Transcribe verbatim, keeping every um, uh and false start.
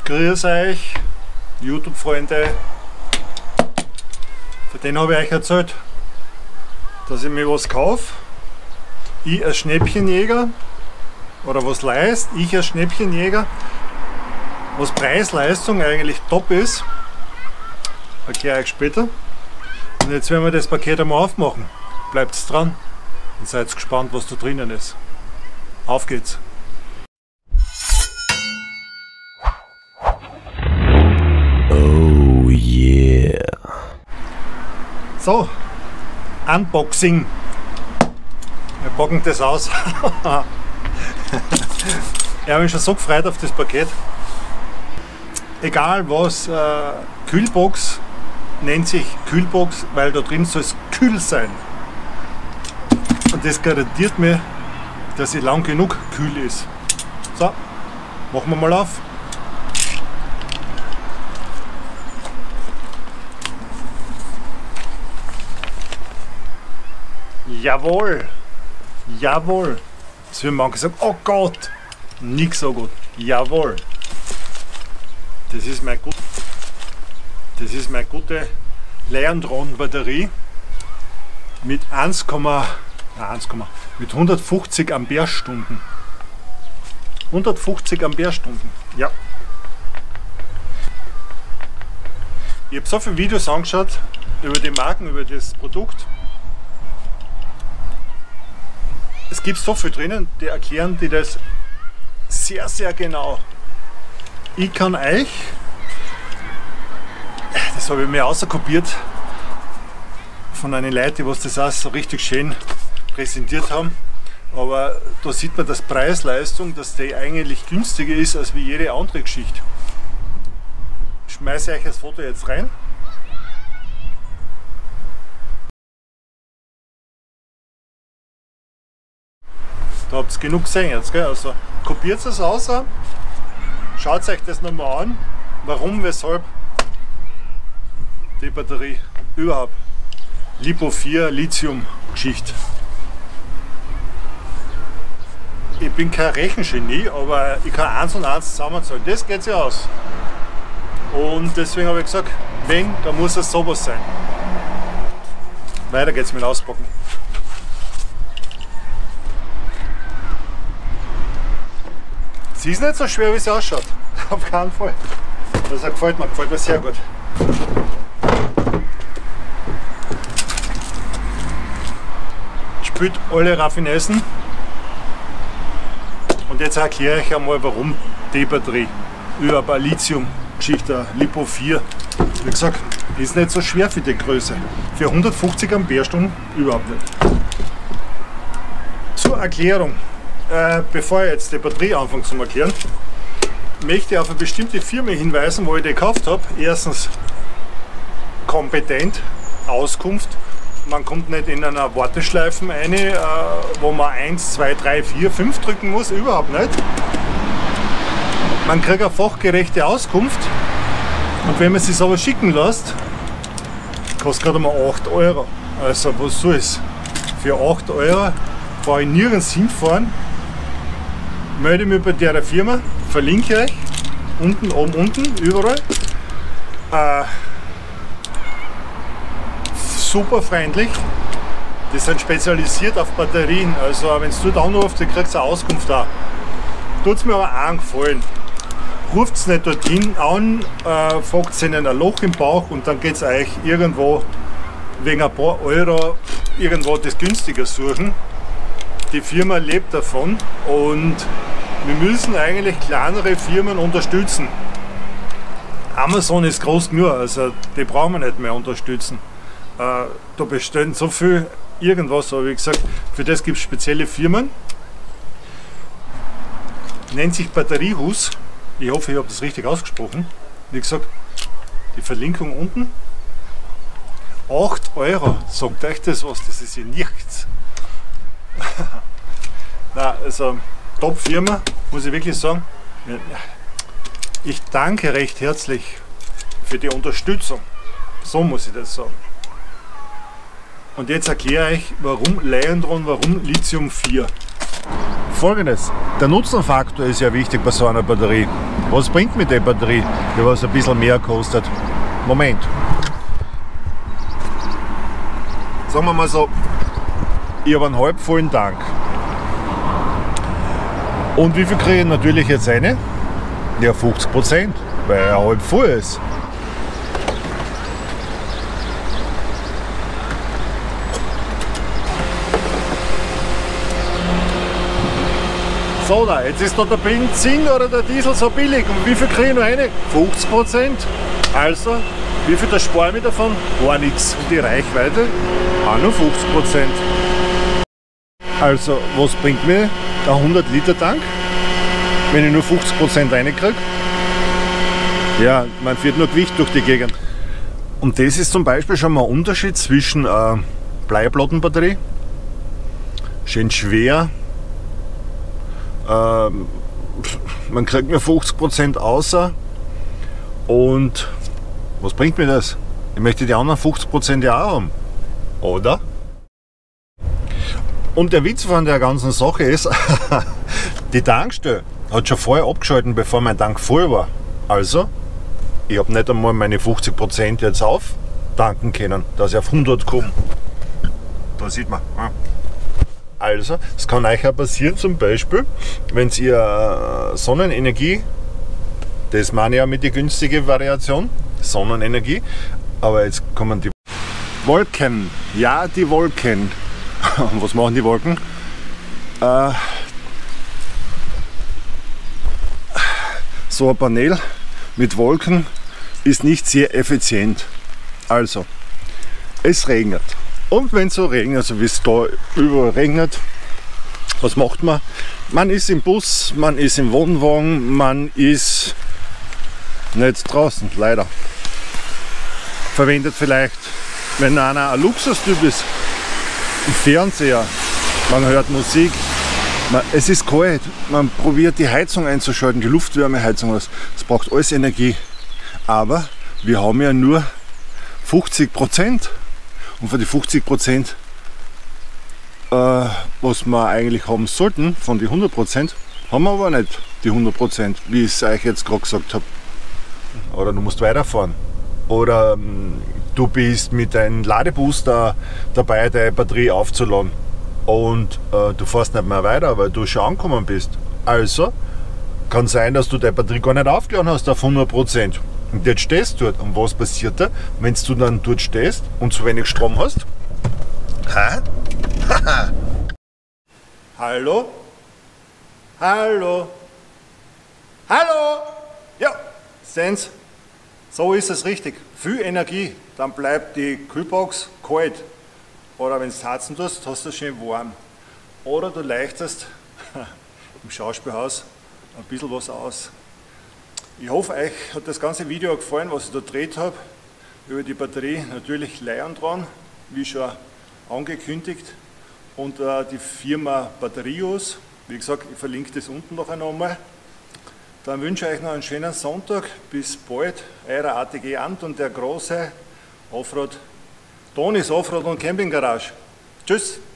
Grüß euch, YouTube-Freunde. Für den habe ich euch erzählt, dass ich mir was kaufe. Ich als Schnäppchenjäger oder was leist, ich als Schnäppchenjäger, was Preis-Leistung eigentlich top ist, erkläre ich euch später. Und jetzt werden wir das Paket einmal aufmachen. Bleibt dran und seid gespannt, was da drinnen ist. Auf geht's! Oh yeah! So, Unboxing. Wir packen das aus. Ich habe mich schon so gefreut auf das Paket. Egal was, äh, Kühlbox nennt sich Kühlbox, weil da drin soll es kühl sein. Und das garantiert mir, dass sie lang genug kühl ist. So, machen wir mal auf. Jawohl, jawohl. Es wird manche sagen, oh Gott, nix so gut. Jawohl. Das ist meine, gut, das ist meine gute Leandron-Batterie mit eins, eins, mit hundertfünfzig Ampere-Stunden. hundertfünfzig Ampere-Stunden, ja. Ich habe so viele Videos angeschaut über die Marken, über das Produkt. Es gibt so viel drinnen, die erklären die das sehr, sehr genau. Ich kann euch, das habe ich mir außerkopiert von einem Leuten, die was das auch so richtig schön präsentiert haben, aber da sieht man, dass Preis-Leistung, dass die eigentlich günstiger ist als wie jede andere Geschichte. Ich schmeiße euch das Foto jetzt rein. Da habt ihr genug gesehen jetzt, gell? Also kopiert es aus, schaut euch das nochmal an, warum, weshalb die Batterie überhaupt. Lipo vier Lithium Geschichte. Ich bin kein Rechengenie, aber ich kann eins und eins zusammenzahlen, das geht sich aus. Und deswegen habe ich gesagt, wenn, dann muss es sowas sein. Weiter geht's mit Auspacken. Sie ist nicht so schwer, wie sie ausschaut. Auf keinen Fall. Das gefällt mir, gefällt mir sehr gut. Spült alle Raffinessen. Und jetzt erkläre ich einmal, warum die Batterie über eine Lithium-Geschichte, Lipo vier. Wie gesagt, ist nicht so schwer für die Größe. Für hundertfünfzig Ampere-Stunden überhaupt nicht. Zur Erklärung. Äh, bevor ich jetzt die Batterie anfange zu erklären, möchte ich auf eine bestimmte Firma hinweisen, wo ich die gekauft habe. Erstens kompetent, Auskunft. Man kommt nicht in einer Warteschleifen rein, äh, wo man eins, zwei, drei, vier, fünf drücken muss, überhaupt nicht. Man kriegt eine fachgerechte Auskunft und wenn man sich aber schicken lässt, kostet gerade mal acht Euro. Also was soll's? Für acht Euro brauche ich nirgends hinfahren. Melde mich bei der Firma, verlinke euch, unten, oben, unten, überall. Äh, super freundlich, die sind spezialisiert auf Batterien, also wenn du da anrufst, dann kriegst du eine Auskunft da. Tut es mir aber auch einen Gefallen. Ruft es nicht dorthin an, äh, fragt ihnen ein Loch im Bauch und dann geht es euch irgendwo wegen ein paar Euro irgendwo das günstiger suchen. Die Firma lebt davon und wir müssen eigentlich kleinere Firmen unterstützen. Amazon ist groß genug, also die brauchen wir nicht mehr unterstützen. Äh, da bestellen so viel irgendwas, aber wie gesagt, für das gibt es spezielle Firmen. Nennt sich Batteriehus. Ich hoffe, ich habe das richtig ausgesprochen. Wie gesagt, die Verlinkung unten. acht Euro, sagt euch das was, das ist ja nichts. Na, also Top-Firma, muss ich wirklich sagen. Ich danke recht herzlich für die Unterstützung. So muss ich das sagen. Und jetzt erkläre ich, warum Leandron, warum Lithium vier. Folgendes, der Nutzenfaktor ist ja wichtig bei so einer Batterie. Was bringt mir die Batterie, die was ein bisschen mehr kostet? Moment. Sagen wir mal so, ich habe einen halb vollen Tank. Und wie viel kriege ich natürlich jetzt eine? Ja, fünfzig Prozent, weil er halb voll ist. So, da, jetzt ist da der Benzin oder der Diesel so billig. Und wie viel kriege ich noch eine? fünfzig Prozent. Also, wie viel da spare ich davon? Gar nichts. Und die Reichweite? Auch nur fünfzig Prozent. Also, was bringt mir der hundert Liter Tank, wenn ich nur fünfzig Prozent reinkriege? Ja, man fährt nur Gewicht durch die Gegend. Und das ist zum Beispiel schon mal ein Unterschied zwischen äh, Bleiplattenbatterie, schön schwer, äh, man kriegt mir fünfzig Prozent außer, und was bringt mir das? Ich möchte die anderen fünfzig Prozent ja auch haben, oder? Und der Witz von der ganzen Sache ist, die Tankstelle hat schon vorher abgeschalten, bevor mein Tank voll war. Also, ich habe nicht einmal meine fünfzig Prozent jetzt auftanken können, dass ich auf hundert komme. Da sieht man. Also, es kann euch auch passieren, zum Beispiel, wenn ihr Sonnenenergie, das meine ich ja mit der günstigen Variation, Sonnenenergie, aber jetzt kommen die Wolken. Ja, die Wolken. Und was machen die Wolken? Äh, so ein Panel mit Wolken ist nicht sehr effizient. Also, es regnet. Und wenn es so regnet, so wie es da überall regnet, was macht man? Man ist im Bus, man ist im Wohnwagen, man ist nicht draußen, leider. Verwendet vielleicht, wenn einer ein Luxustyp ist, ein Fernseher, man hört Musik, man, es ist kalt, man probiert die Heizung einzuschalten, die Luftwärmeheizung aus. Es braucht alles Energie. Aber wir haben ja nur fünfzig Prozent. Und für die fünfzig Prozent, äh, was wir eigentlich haben sollten, von den hundert Prozent, haben wir aber nicht die hundert Prozent, wie ich es euch jetzt gerade gesagt habe. Oder du musst weiterfahren. Oder ähm, du bist mit deinem Ladebooster dabei, deine Batterie aufzuladen. Und äh, du fährst nicht mehr weiter, weil du schon angekommen bist. Also kann sein, dass du deine Batterie gar nicht aufgeladen hast auf hundert Prozent. Und jetzt stehst du dort. Und was passiert da, wenn du dann dort stehst und zu wenig Strom hast? Hä? Hallo? Hallo? Hallo? Ja, sehen's. So ist es richtig. Viel Energie, dann bleibt die Kühlbox kalt. Oder wenn du heizen tust, hast du es schön warm. Oder du leichtest im Schauspielhaus ein bisschen was aus. Ich hoffe, euch hat das ganze Video gefallen, was ich da gedreht habe. Über die Batterie, natürlich Leiern dran, wie schon angekündigt. Und äh, die Firma Batterios. Wie gesagt, ich verlinke das unten noch einmal. Dann wünsche ich euch noch einen schönen Sonntag. Bis bald. Euer A T G Ant und der große Offroad Tonis Offroad und Camping Garage. Tschüss.